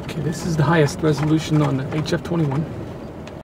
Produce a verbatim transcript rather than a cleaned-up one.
Okay, this is the highest resolution on the H f twenty-one.